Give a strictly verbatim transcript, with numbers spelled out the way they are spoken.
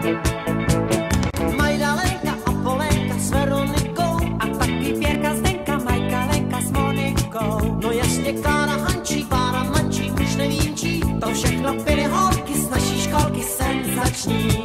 Majdalenka a Polenka s Veronikou a taky Pěrka, Zdenka, Majka, Lenka s Monikou. No ještě Klára, Hančí, Bára, Mančí, už nevím čí, to všechno byly holky z naší školky senzační.